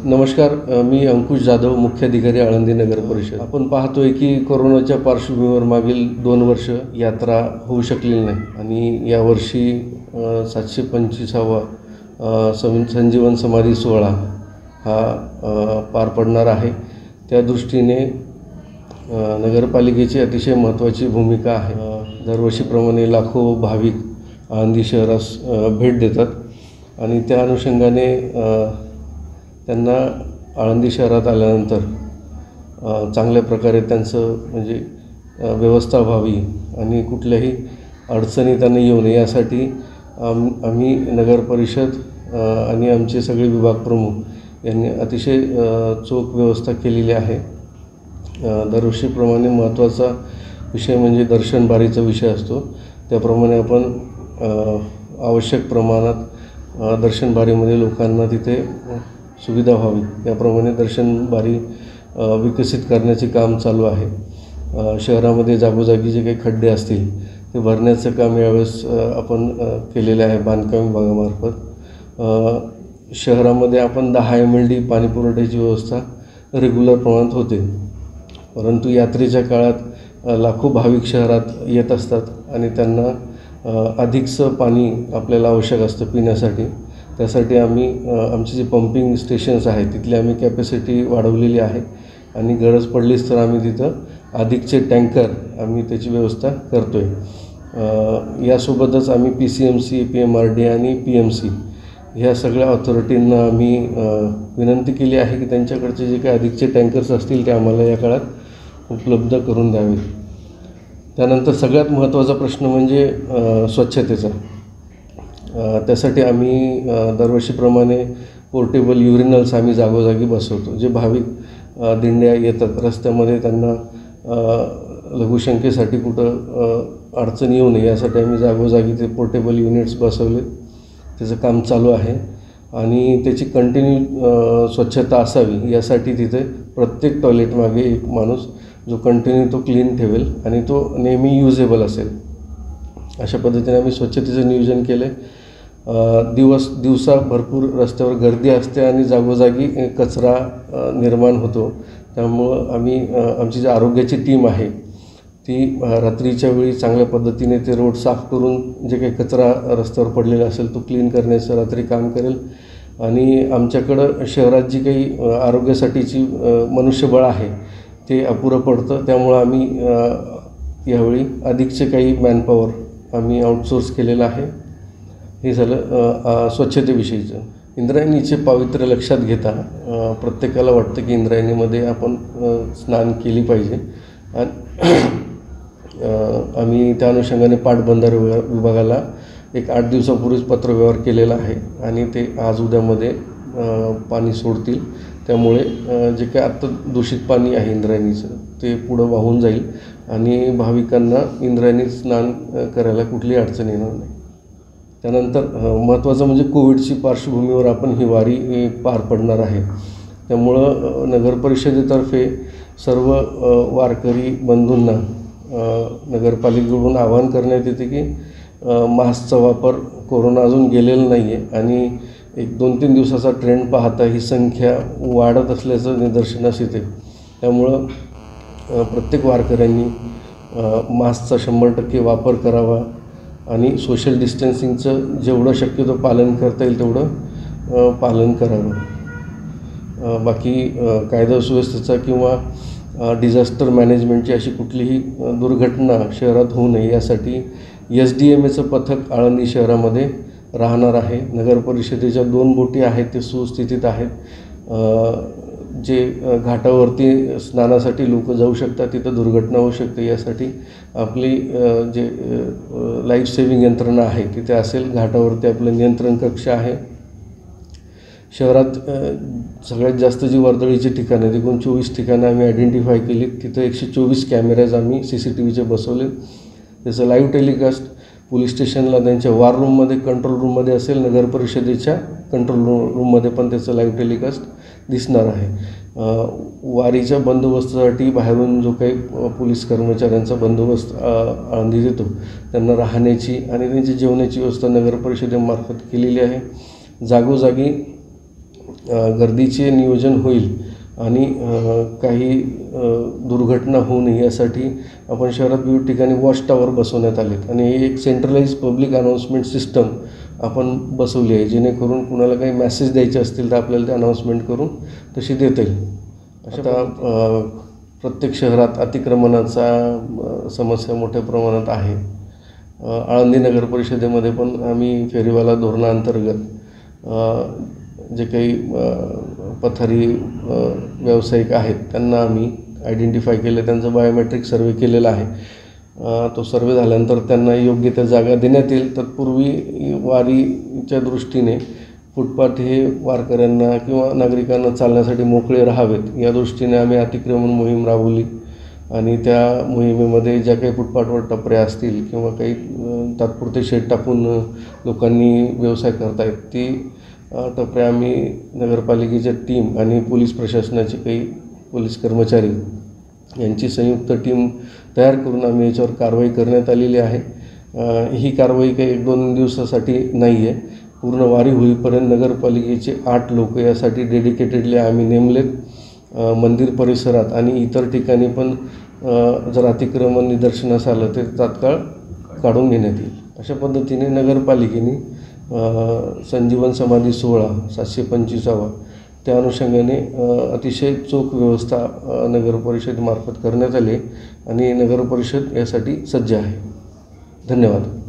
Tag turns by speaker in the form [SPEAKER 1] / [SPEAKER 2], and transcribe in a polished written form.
[SPEAKER 1] नमस्कार. मी अंकुश जाधव, मुख्याधिकारी आळंदी नगर परिषद. आपण पाहतोय की कोरोनाच्या पार्श्वभूमीवर मागील 2 वर्ष यात्रा होऊ शकलेली नाही आणि यावर्षी 725वा संजीवन समाधी सोहळा हा पार पडणार आहे. त्या दृष्टीने नगरपालिकेची अतिशय महत्त्वाची भूमिका आहे. दरवर्षीप्रमाणे लाखो भाविक आळंदी शहरास भेट देतात आणि त्या अनुषंगाने त्यांना आळंदी शहरात आल्यानंतर चांगल्या प्रकारे त्यांचं म्हणजे व्यवस्था व्हावी आणि कुठल्याही अडचणी त्यांना येऊ नये यासाठी आम्ही नगर परिषद आणि आमचे सगळे विभाग प्रमुख यांनी अतिशय चोख व्यवस्था केलेली आहे. दरवर्षीप्रमाणे महत्त्वाचा विषय म्हणजे दर्शन बारीचा विषय असतो. त्याप्रमाणे आपण आवश्यक प्रमाणात दर्शन बारीमध्ये लोकांना तिथे सुविधा व्हावी याप्रमाणे दर्शन बारी विकसित करण्याचे काम चालू आहे. शहरामध्ये जागोजागी जे काही खड्डे असतील ते भरण्याचं काम यावेळेस आपण केलेलं आहे बांधकाम विभागामार्फत. शहरामध्ये आपण 10 MLD पाणी पुरवठ्याची व्यवस्था रेग्युलर प्रमाणात होते, परंतु यात्रेच्या काळात लाखो भाविक शहरात येत असतात आणि त्यांना अधिकचं पाणी आपल्याला आवश्यक असतं पिण्यासाठी. त्यासाठी आम्ही आमचे जे पंपिंग स्टेशन्स आहेत तिथली आम्ही कॅपॅसिटी वाढवलेली आहे आणि गरज पडलीच तर आम्ही तिथं अधिकचे टँकर आम्ही त्याची व्यवस्था करतो आहे. यासोबतच आम्ही PCMC, PMRD आणि PMC ह्या सगळ्या ऑथॉरिटींना आम्ही विनंती केली आहे की त्यांच्याकडचे जे काही अधिकचे टँकर्स असतील ते आम्हाला या काळात उपलब्ध करून द्यावेत. त्यानंतर सगळ्यात महत्त्वाचा प्रश्न म्हणजे स्वच्छतेचा. त्यासाठी आम्ही दरवर्षीप्रमाणे पोर्टेबल युरिनल्स आम्ही जागोजागी बसवतो. जे भाविक दिंड्या येतात रस्त्यामध्ये त्यांना लघुशंकेसाठी कुठं अडचण येऊ नये यासाठी आम्ही जागोजागी ते पोर्टेबल युनिट्स बसवले. त्याचं काम चालू आहे आणि त्याची कंटिन्यू स्वच्छता असावी यासाठी तिथे प्रत्येक टॉयलेटमागे एक माणूस जो कंटिन्यू तो क्लीन ठेवेल आणि तो नेहमी युजेबल असेल अशा पद्धतीने आम्ही स्वच्छतेचं नियोजन केलं आहे. दिवसा भरपूर रस्त्यावर गर्दी असते आणि जागोजागी कचरा निर्माण होतो. त्यामुळं आम्ही आमची जी आरोग्याची टीम आहे ती रात्रीच्या वेळी चांगल्या पद्धतीने ते रोड साफ करून जे काही कचरा रस्त्यावर पडलेला असेल तो क्लीन करण्याचं रात्री काम करेल. आणि आमच्याकडं शहरात जी काही आरोग्यासाठीची मनुष्यबळ आहे ते अपुरं पडतं. त्यामुळं आम्ही यावेळी अधिकचे काही मॅनपॉवर आम्ही आउटसोर्स केलेलं आहे. हे झालं स्वच्छतेविषयीचं. इंद्रायणीचे पावित्र्य लक्षात घेता प्रत्येकाला वाटतं की इंद्रायणीमध्ये आपण स्नान केली पाहिजे आणि आम्ही त्या अनुषंगाने पाटबंधारे विभागाला एक 8 दिवसापूर्वीच पत्रव्यवहार केलेला आहे आणि ते आज उद्यामध्ये पाणी सोडतील. त्यामुळे जे काही आत्ता दूषित पाणी आहे इंद्रायणीचं ते पुढं वाहून जाईल आणि भाविकांना इंद्रायणी स्नान करायला कुठलीही अडचण येणार नाही. त्यानंतर महत्त्वाचं म्हणजे कोविडची पार्श्वभूमीवर आपण ही वारी पार पडणार आहे. त्यामुळं नगर परिषदेतर्फे सर्व वारकरी बंधूंना नगरपालिकेकडून आवाहन करण्यात येते की मास्कचा वापर कोरोना अजून गेलेला नाही आहे आणि एक 2-3 दिवसाचा ट्रेंड पाहता ही संख्या वाढत असल्याचं निदर्शनास येते. त्यामुळं प्रत्येक वारकऱ्यांनी मास्कचा 100% वापर करावा आणि सोशल डिस्टन्सिंगचं जेवढं शक्यतो पालन करता येईल तेवढं पालन करावं. बाकी कायदा सुव्यवस्थेचा किंवा डिझास्टर मॅनेजमेंटची अशी कुठलीही दुर्घटना शहरात होऊ नये यासाठी SDMAचं पथक आळंदी शहरामध्ये राहणार आहे. नगर परिषदेच्या 2 बोटी आहेत ते सुस्थितीत आहेत. जे घाटावरती स्नानासाठी लोक जाऊ शकतात तिथं दुर्घटना होऊ शकते यासाठी आपली जे लाईफ सेव्हिंग यंत्रणा आहे तिथे असेल. घाटावरती आपलं नियंत्रण कक्ष आहे. शहरात सगळ्यात जास्त जी वर्दळीची ठिकाणं आहेत एकूण 24 ठिकाणं आम्ही आयडेंटिफाय केली. तिथं 124 कॅमेराज आम्ही CCTVचे बसवले. त्याचं लाईव्ह टेलिकास्ट पोलीस स्टेशनला त्यांच्या वॉर रूममध्ये कंट्रोल रूममध्ये असेल. नगर परिषदेच्या कंट्रोल रूममध्ये पण त्याचं लाईव्ह टेलिकास्ट दिसणार आहे. वारीच्या बंदोबस्तासाठी बाहेरून जो काही पोलीस कर्मचाऱ्यांचा बंदोबस्त आळंदी देतो त्यांना राहण्याची आणि त्यांची जेवणाची व्यवस्था नगर परिषदेमार्फत केलेली आहे. जागोजागी गर्दीचे नियोजन होईल आणि काही दुर्घटना होऊ नये यासाठी आपण शहरात विविध ठिकाणी वॉच टॉवर बसवण्यात आलेत आणि हे एक सेंट्रलाइज पब्लिक अनाऊन्समेंट सिस्टम आपण बसवली आहे, जेणेकरून कुणाला काही मेसेज द्यायचे असतील तर आपल्याला ते अनाऊन्समेंट करून तशी देता येईल. आता प्रत्येक शहरात अतिक्रमणाचा समस्या मोठ्या प्रमाणात आहे. आळंदी नगर परिषदेमध्ये पण आम्ही फेरीवाला धोरणाअंतर्गत जे काही पथारी व्यावसायिक आहेत त्यांना आम्ही आयडेंटिफाय केलं, त्यांचं बायोमेट्रिक सर्वे केलेला आहे. तो सर्वे झाल्यानंतर त्यांना योग्य त्या जागा देण्यात येईल. तत्पूर्वी वारीच्या दृष्टीने फुटपाथ हे वारकऱ्यांना किंवा नागरिकांना चालण्यासाठी मोकळे राहावेत या दृष्टीने आम्ही अतिक्रमण मोहीम राबवली आणि त्या मोहिमेमध्ये ज्या काही फुटपाथवर टपऱ्या असतील किंवा काही तात्पुरते शेड टाकून लोकांनी व्यवसाय करतायत ती टपऱ्या आम्ही नगरपालिकेच्या टीम आणि पोलीस प्रशासनाचे काही पोलीस कर्मचारी यांची संयुक्त टीम तयार करून आम्ही याच्यावर कारवाई करण्यात आलेली आहे. ही कारवाई काही 1-2 दिवसासाठी नाही आहे, पूर्ण वारी होईपर्यंत नगरपालिकेचे 8 लोक यासाठी डेडिकेटेडली आम्ही नेमलेत. मंदिर परिसरात आणि इतर ठिकाणी पण जर अतिक्रमण निदर्शनास आलं ते तात्काळ काढून घेण्यात येईल. अशा पद्धतीने नगरपालिकेने संजीवन समाधी सोहळा 725वा त्या अनुषंगाने अतिशय चोख व्यवस्था नगर परिषदेमार्फत करण्यात आली आणि नगर परिषद यासाठी सज्ज आहे. धन्यवाद.